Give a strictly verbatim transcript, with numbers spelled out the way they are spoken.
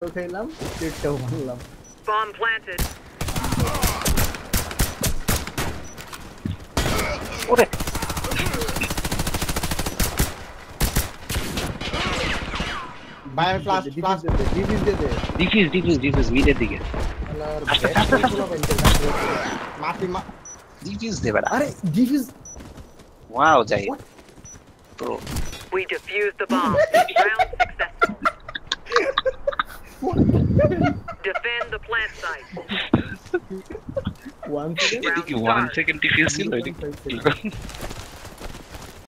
খাইলাম পেটটাও ভাঙলাম Bomb planted. ওরে বাইরে ফ্লাশ ফ্লাশ ডিফিউজ দে দে ডিফিউজ ডিফিউজ ডিফিউজ মিডের দিকে আস্তে আস্তে আস্তে মাফি মা ডিফিউজ দে বেটা আরে ডিফিউজ ওয়াও যাই তো We defused the bomb. Round successful. Defend the plant site. one second এদিকে one second ডিফিউজ ছিল এদিকে